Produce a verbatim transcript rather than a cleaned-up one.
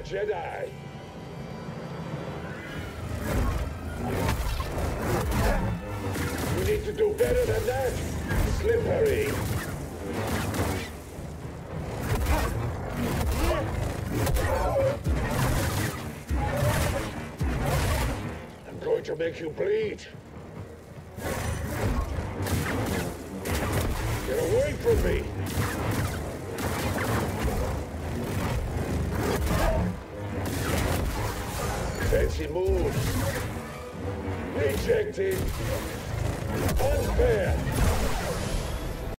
Jedi. You need to do better than that. Slippery. I'm going to make you bleed. Get away from me. Fancy moves. Rejected. Unfair.